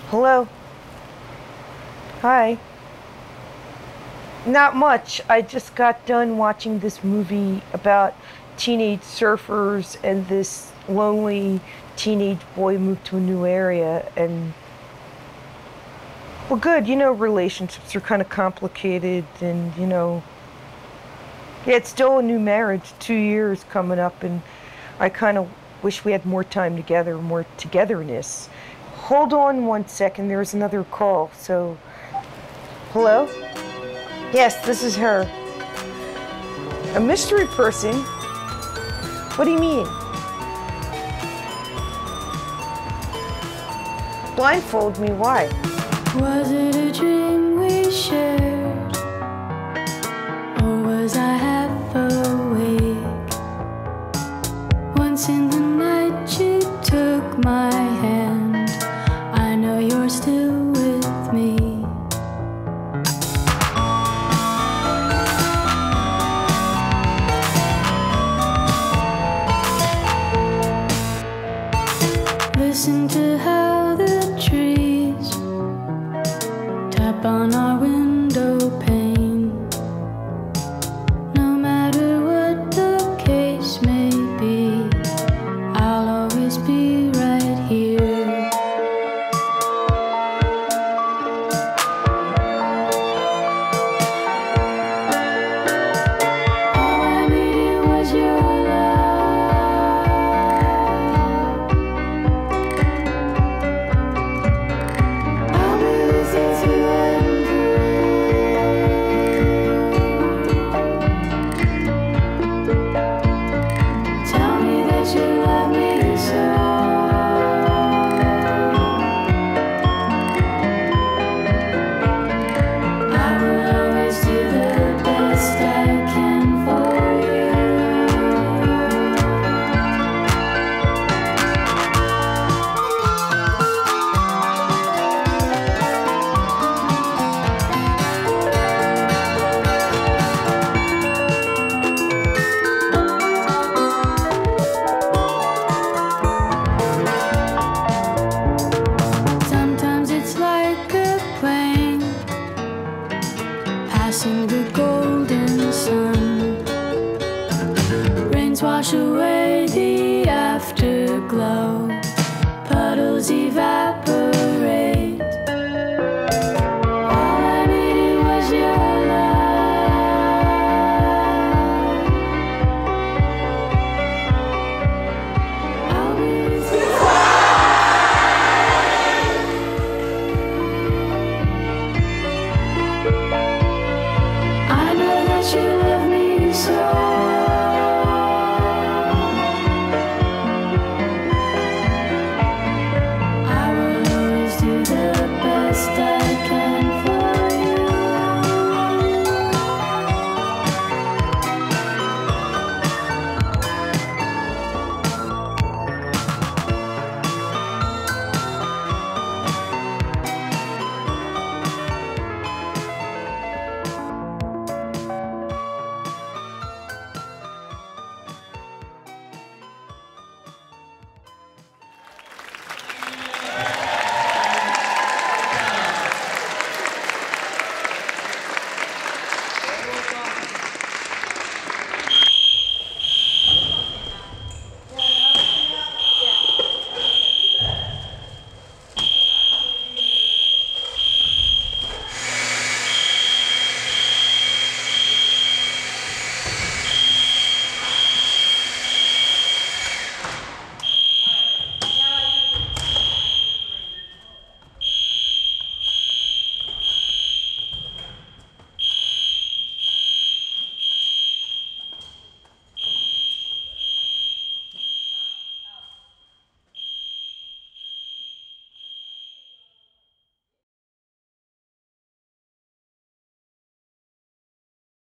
Hello? Hi. Not much. I just got done watching this movie about teenage surfers and this lonely teenage boy moved to a new area and well, good. You know, relationships are kind of complicated and, yeah, it's still a new marriage, 2 years coming up, and I kind of wish we had more time together, more togetherness. Hold on 1 second, there's another call, so... Hello? Yes, this is her. A mystery person? What do you mean? Blindfold me, why? Was it a dream we shared? Or was I half awake? Once in the night you took my hand. I know you're still with me. Listen to how the trees tap on our window pane. No matter what the case may be, I'll always be right here. All I needed was your love. I'll be with you through and through. Tell me that you love me so. I will always do the best I can for you. Sometimes it's like a plane passing the golden sun. Rains wash away the afterglow.